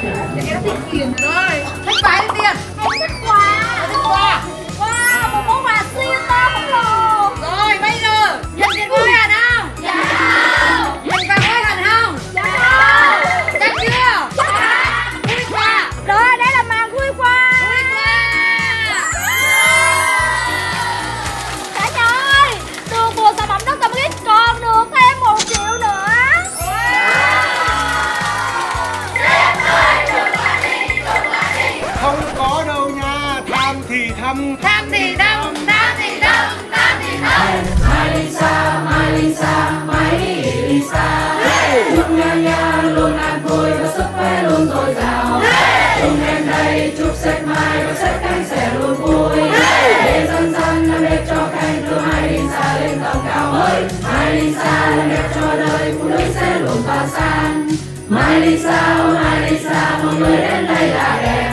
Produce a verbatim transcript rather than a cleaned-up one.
Vậy em thích tiền rồi. Thích quà hay tiền? Em thích quà. Thích quà. Wow, một món quà siêu to khổng lồ. Rồi bây giờ nhận tiền hối hận không? Dạ. Nhận quà hối hận không? Dạ. Chắc chưa? Dạ. Vui quà. Rồi đây là màn vui quà. Vui quà. Cả nhà ơi, được mua sản phẩm đất tâm ít còn được thêm một triệu nữa. Không có đâu nha, tham thì thầm. Tham thì thầm, tham thì thầm, tham thì thầm. Mai Lisa, Mai Lisa, Mai Lisa. Chúc nhà nhà luôn an vui và sức khỏe luôn dồi dào. Chúc em đây chúc sách mai và sách canh sẽ luôn vui. Để dần dần làm đẹp cho canh đưa Mai Lisa lên tầm cao mới. Mai Lisa làm đẹp cho đời phụ nữ sẽ luôn tỏa sáng. Mai Lisa, Mai Lisa mọi người đến đây là đẹp.